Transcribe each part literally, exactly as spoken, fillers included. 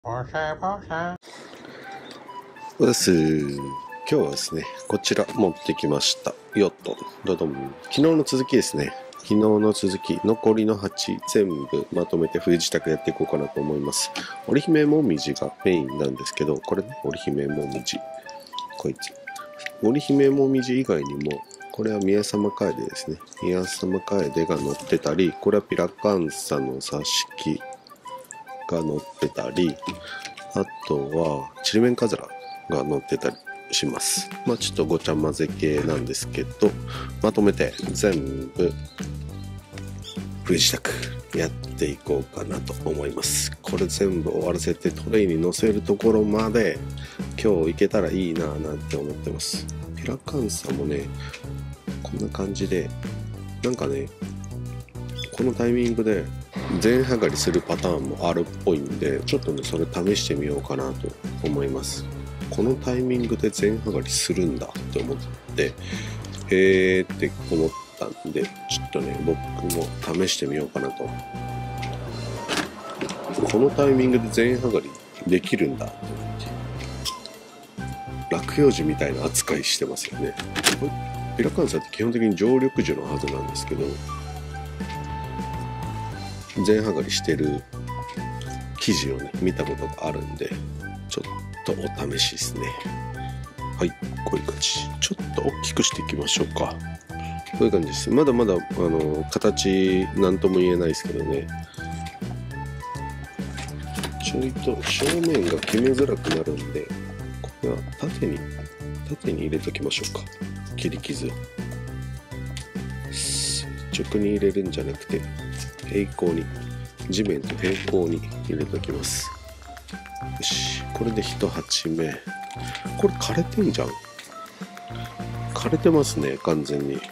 ボサボサ。 そうです。今日はですね、こちら持ってきました。よっと、どどん。昨日の続きですね。昨日の続き、残りのはち全部まとめて冬支度やっていこうかなと思います。織姫もみじがメインなんですけど、これね、織姫もみじ。こいつ。織姫もみじ以外にも、これは宮様楓ですね。宮様楓が乗ってたり、これはピラカンサの挿し木が乗ってたり、あとはちりめんかずらが乗ってたりします。まあちょっとごちゃ混ぜ系なんですけど、まとめて全部冬支度やっていこうかなと思います。これ全部終わらせてトレイに乗せるところまで今日行けたらいいななんて思ってます。ピラカンサもね、こんな感じで、なんかね、このタイミングで全上がりするパターンもあるっぽいんで、ちょっとねそれ試してみようかなと思います。このタイミングで全上がりするんだって思って、へーって思ったんで、ちょっとね僕も試してみようかなと。このタイミングで全上がりできるんだって思って、落葉樹みたいな扱いしてますよね。これピラカンサって基本的に常緑樹のはずなんですけど、全上がりしてる記事をね見たことがあるんで、ちょっとお試しですね。はい、こういう感じ。ちょっと大きくしていきましょうか。こういう感じです。まだまだあの形なんとも言えないですけどね、ちょいと正面が決めづらくなるんで、これは縦に縦に入れときましょうか。切り傷を垂直に入れるんじゃなくて平行に、地面と平行に入れときます。よし、これで一鉢目。これ枯れてんじゃん。枯れてますね、完全に。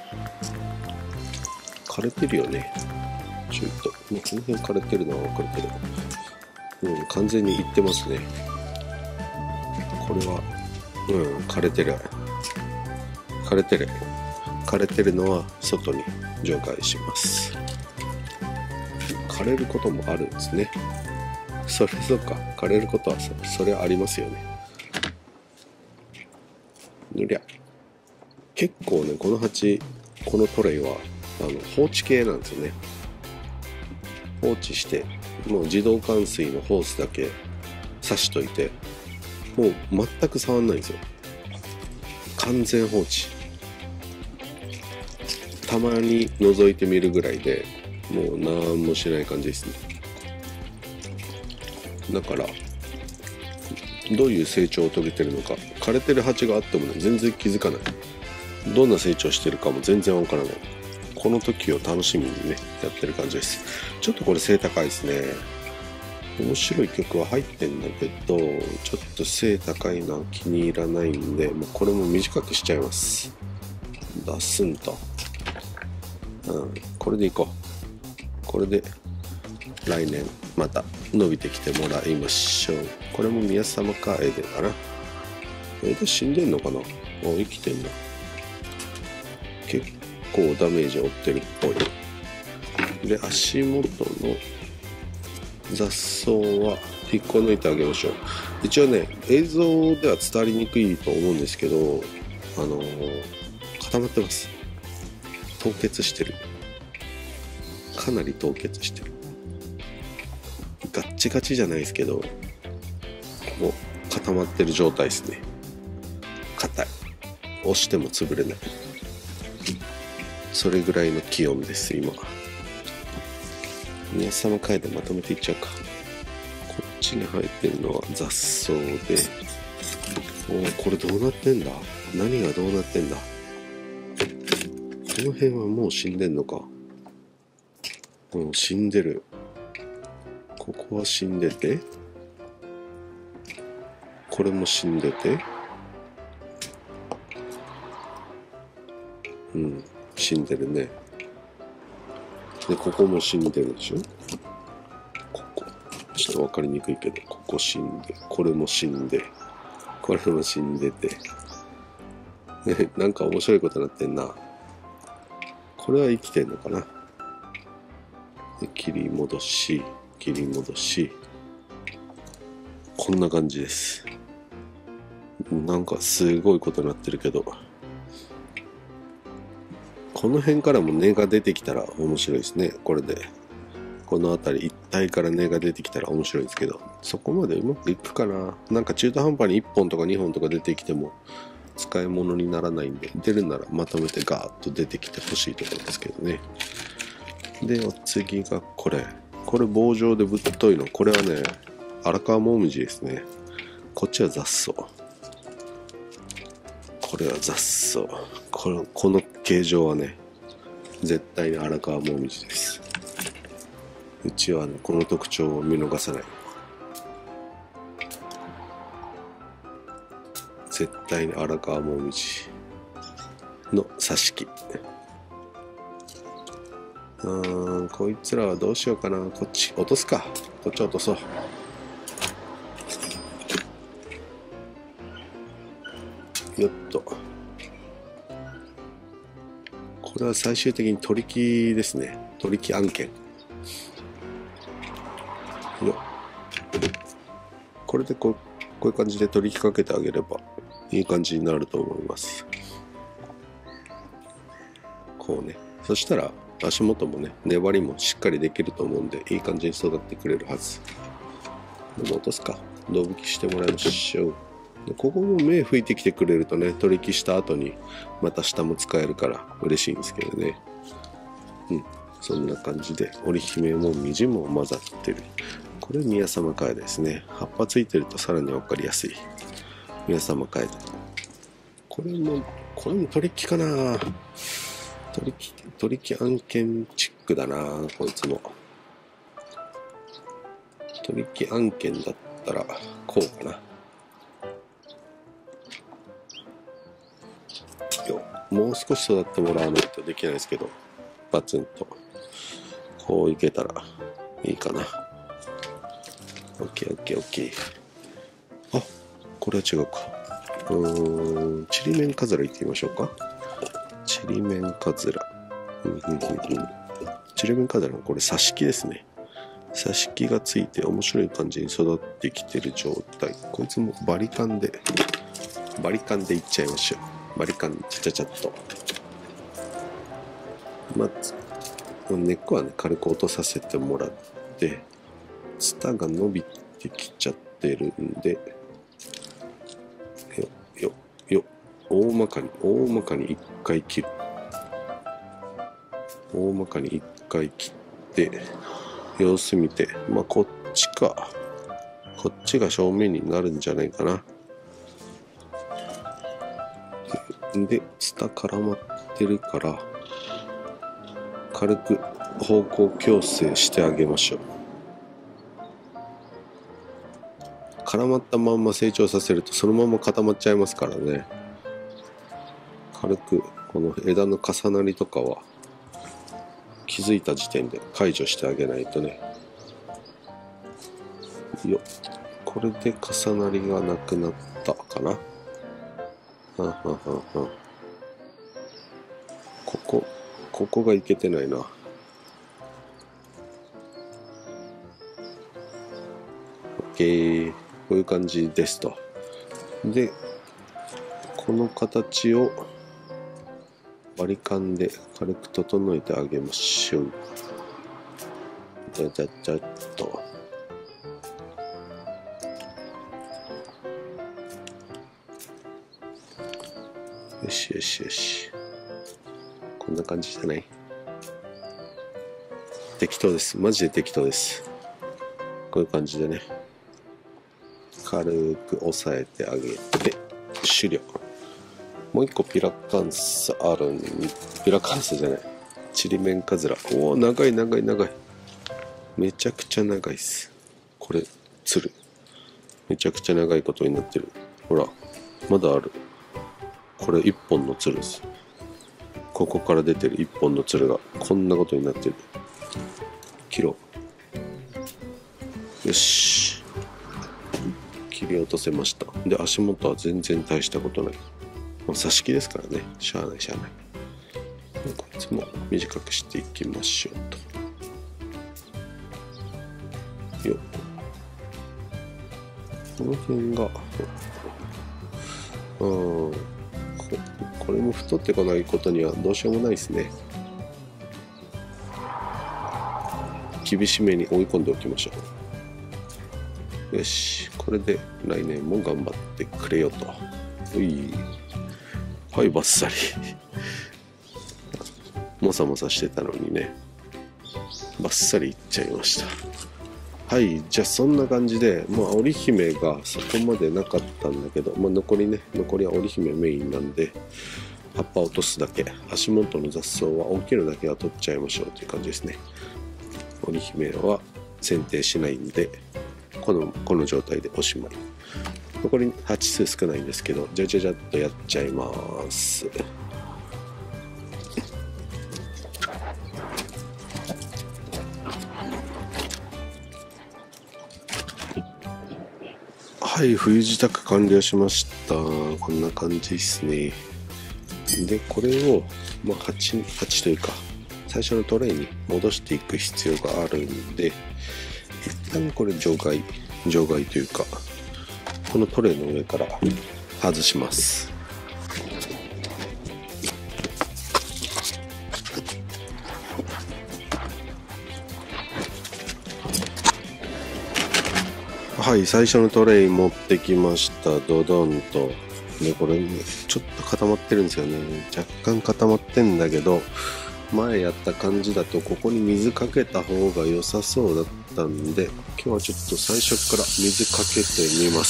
枯れてるよね。ちょいと、もうこの辺枯れてるのは分かるけど、うん、完全にいってますね。これは、うん、枯れてる。枯れてる。枯れてるのは外に除外します。枯れることもあるんですね。それそうか、枯れることは そ, それありますよね。ぬりゃ。結構ね、この鉢、このトレイはあの放置系なんですよね。放置してもう自動換水のホースだけ挿しといて、もう全く触んないんですよ。完全放置。たまに覗いてみるぐらいで、もう何もしない感じですね。だからどういう成長を遂げてるのか、枯れてる鉢があっても、ね、全然気づかない。どんな成長してるかも全然わからない。この時を楽しみにねやってる感じです。ちょっとこれ背高いですね。面白い曲は入ってんだけど、ちょっと背高いのは気に入らないんで、もうこれも短くしちゃいます。出すんと、うん、これでいこう。これで来年また伸びてきてもらいましょう。これも宮様楓かな。枝死んでんのかな。あ、生きてんだ。結構ダメージを負ってるっぽい。で、足元の雑草は引っこ抜いてあげましょう。一応ね、映像では伝わりにくいと思うんですけど、あのー、固まってます。凍結してる。かなり凍結してる。ガッチガチじゃないですけど、ここ固まってる状態ですね。硬い。押しても潰れない。それぐらいの気温です今。宮様楓まとめていっちゃうか。こっちに生えてるのは雑草で、おー、これどうなってんだ。何がどうなってんだ。この辺はもう死んでんのか。もう死んでる。ここは死んでて、これも死んでて、うん、死んでるね。で、ここも死んでるでしょ。ここちょっと分かりにくいけど、ここ死んで、これも死んで、これも死んでて、ね、なんか面白いことになってんな。これは生きてんのかな。で、切り戻し切り戻し、 こんな感じです。なんかすごいことになってるけど、この辺からも根が出てきたら面白いですね。これでこの辺り一帯から根が出てきたら面白いですけど、そこまでうまくいくかな。なんか中途半端にいっぽんとかにほんとか出てきても使い物にならないんで、出るならまとめてガーッと出てきてほしいところですけどね。でお次がこれこれ棒状でぶっといの、これはね荒川もみじですね。こっちは雑草、これは雑草。このこの形状はね絶対に荒川もみじです。うちは、ね、この特徴を見逃さない。絶対に荒川もみじの挿し木。うーん、こいつらはどうしようかな。こっち落とすか。こっち落とそう。よっと。これは最終的に取り木ですね。取り木案件。よっ。これでこう、こういう感じで取り木かけてあげればいい感じになると思います。こうね。そしたら足元もね、粘りもしっかりできると思うんで、いい感じに育ってくれるはず。でも落とすか。胴吹きしてもらいましょう。でここも芽吹いてきてくれるとね、取り木した後にまた下も使えるから嬉しいんですけどね。うん、そんな感じで織姫もみじも混ざってる。これ宮様カエデですね。葉っぱついてるとさらに分かりやすい。宮様カエデ。これもこれも取り木かな。取り木取り木案件チックだなこいつも。取り木案件だったらこうかな。もう少し育ってもらわないとできないですけど、バツンとこういけたらいいかな。オッケーオッケーオッケー。あ、これは違うか。うーん、ちりめんかずらいってみましょうか。ちりめんかずら。うんうんうんうん。ちりめんかずらのこれ挿し木ですね。挿し木がついて面白い感じに育ってきてる状態。こいつもバリカンでバリカンでいっちゃいましょう。バリカンちゃちゃちゃっと。まず根っこはね軽く落とさせてもらって、ツタが伸びてきちゃってるんで、よよよ大まかに大まかにいっかい切る。大まかにいっかい切って様子見て、まあこっちかこっちが正面になるんじゃないかな。でツタ絡まってるから軽く方向矯正してあげましょう。絡まったまんま成長させるとそのまま固まっちゃいますからね。軽くこの枝の重なりとかは気づいた時点で解除してあげないとね。よっ、これで重なりがなくなったかな。はんはんはんはん。ここここがいけてないな。OK、こういう感じですと。でこの形をバリカンで軽く整えてあげましょう。じゃじゃじゃっと。よしよしよし。こんな感じじゃない？適当です。マジで適当です。こういう感じでね、軽く押さえてあげて終了。もう一個ピラカンサあるん、ピラカンサじゃない、ちりめんかずら。おお、長い長い長い。めちゃくちゃ長いっす。これつる。めちゃくちゃ長いことになってる。ほら、まだある。これ一本のつるです。ここから出てる一本のつるがこんなことになってる。切ろう。よし、切り落とせました。で足元は全然大したことない。挿し木ですからね、しゃあないしゃあない。こいつも短くしていきましょうと。よっこの辺が、うん、ここれも太ってこないことにはどうしようもないですね。厳しめに追い込んでおきましょう。よし、これで来年も頑張ってくれよと。うい、はい、バッサリもさもさしてたのにね、バッサリいっちゃいました。はい、じゃあそんな感じで、まあ織姫がそこまでなかったんだけど、まあ、残りね、残りは織姫メインなんで、葉っぱ落とすだけ、足元の雑草は大きいのだけは取っちゃいましょうという感じですね。織姫は剪定しないんで、このこの状態でおしまい。残り鉢数少ないんですけど、じゃじゃじゃっとやっちゃいます。はい、冬支度完了しました。こんな感じですね。で、これを、まあ、鉢、鉢というか、最初のトレイに戻していく必要があるんで、一旦これ除外、除外というか、このトレイの上から外します。はい、最初のトレイ持ってきました。ドドンと。で、これ、ね、ちょっと固まってるんですよね。若干固まってんだけど、前やった感じだとここに水かけた方が良さそうだったんで、今日はちょっと最初から水かけてみます。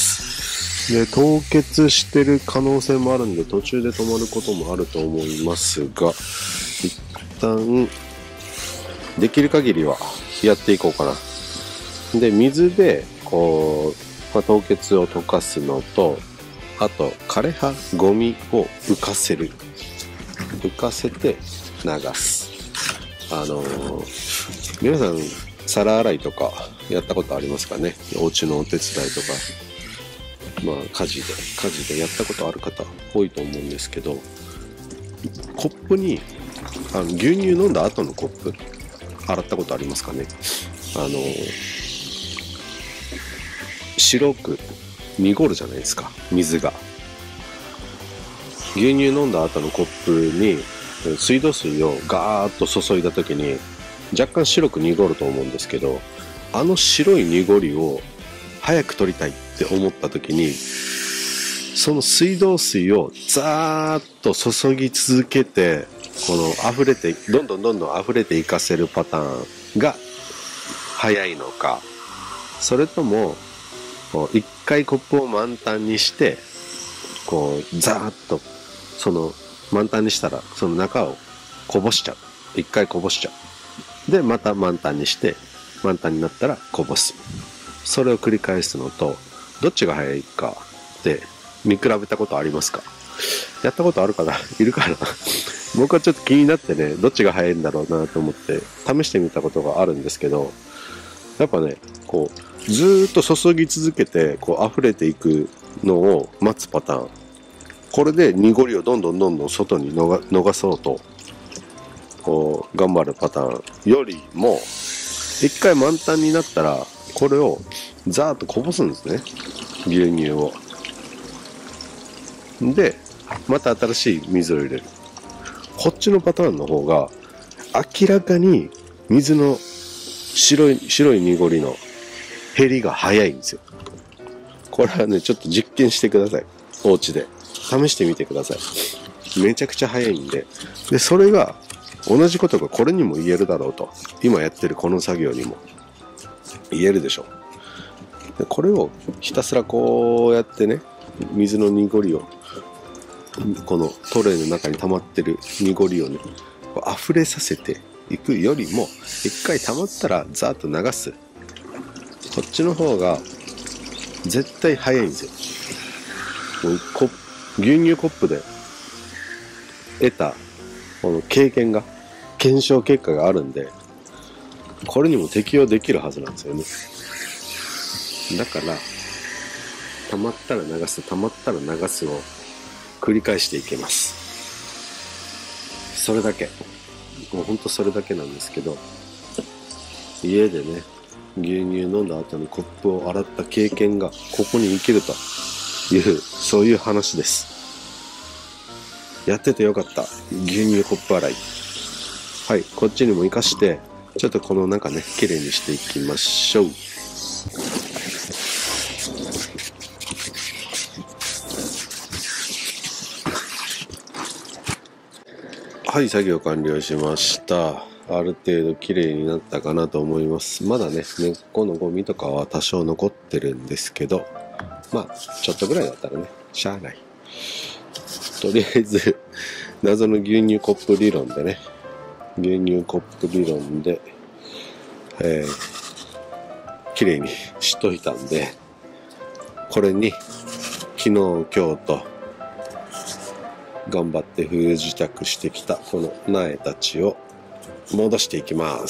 で、凍結してる可能性もあるんで途中で止まることもあると思いますが、一旦できる限りはやっていこうかな。で、水でこう、まあ、凍結を溶かすのと、あと枯葉ゴミを浮かせる、浮かせて流す。あのー、皆さん皿洗いとかやったことありますかね。お家のお手伝いとか、まあ家事で家事でやったことある方多いと思うんですけど、コップにあの牛乳飲んだ後のコップ洗ったことありますかね。あのー、白く濁るじゃないですか、水が。牛乳飲んだ後のコップに水道水をガーッと注いだ時に若干白く濁ると思うんですけど、あの白い濁りを早く取りたいって思った時に、その水道水をザーッと注ぎ続けて、この溢れてどんどんどんどん溢れていかせるパターンが早いのか、それとも一回コップを満タンにしてこうザーッとその満タンにしたらその中をこぼしちゃう。一回こぼしちゃう。でまた満タンにして満タンになったらこぼす。それを繰り返すのと、どっちが早いかって見比べたことありますか？やったことあるかな？いるかな？僕はちょっと気になってね、どっちが早いんだろうなと思って試してみたことがあるんですけど、やっぱね、こうずーっと注ぎ続けてこう溢れていくのを待つパターン、これで濁りをどんどんどんどん外に逃逃そうとこう頑張るパターンよりも、一回満タンになったらこれをザーッとこぼすんですね、牛乳を。でまた新しい水を入れる。こっちのパターンの方が明らかに水の白い白い濁りの減りが早いんですよ。これはね、ちょっと実験してください。お家で試してみてください。めちゃくちゃ早いんで。でそれが同じことがこれにも言えるだろうと、今やってるこの作業にも言えるでしょ。でこれをひたすらこうやってね、水の濁りをこのトレイの中に溜まってる濁りをね、溢れさせていくよりも、一回溜まったらザーッと流す、こっちの方が絶対早いんですよ。もうコ牛乳コップで得たこの経験が、検証結果があるんで、これにも適用できるはずなんですよね。だから溜まったら流す、溜まったら流すを繰り返していけます。それだけ、もうほんとそれだけなんですけど、家でね牛乳飲んだ後にコップを洗った経験がここに生きるという、そういう話です。やっててよかった。牛乳コップ洗い。はい、こっちにも活かして、ちょっとこの中ね、きれいにしていきましょう。はい、作業完了しました。ある程度綺麗になったかなと思います。まだね、根っこのゴミとかは多少残ってるんですけど、まあ、ちょっとぐらいだったらね、しゃあない。とりあえず、謎の牛乳コップ理論でね、牛乳コップ理論で、えー、綺麗にしといたんで、これに、昨日、今日と、頑張って冬支度してきたこの苗たちを戻していきます。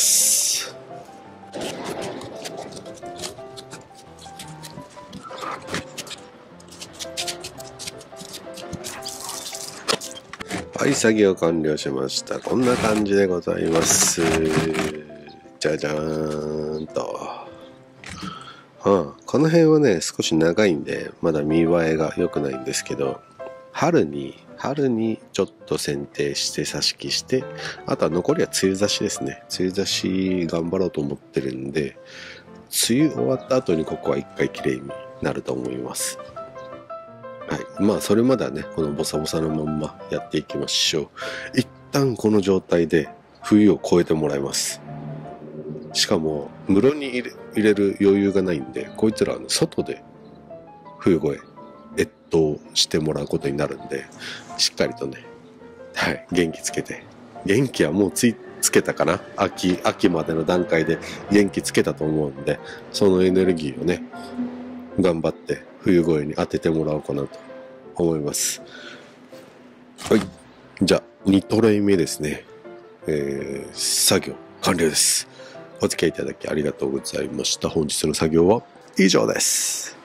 はい、作業完了しました。こんな感じでございます。じゃじゃーんと。はあ、この辺はね、少し長いんで、まだ見栄えが良くないんですけど、春に、春にちょっと剪定して挿し木して、あとは残りは梅雨差しですね。梅雨差し頑張ろうと思ってるんで、梅雨終わった後にここは一回きれいになると思います。はい。まあ、それまではね、このボサボサのまんまやっていきましょう。一旦この状態で冬を越えてもらいます。しかも、室に入れ、入れる余裕がないんで、こいつらは、ね、外で冬越え、越冬してもらうことになるんで、しっかりとね、はい、元気つけて。元気はもうつい、つけたかな？秋、秋までの段階で元気つけたと思うんで、そのエネルギーをね、頑張って冬越えに当ててもらおうかなと思います。はい。じゃあ、にトレイ目ですね。えー、作業完了です。お付き合いいただきありがとうございました。本日の作業は以上です。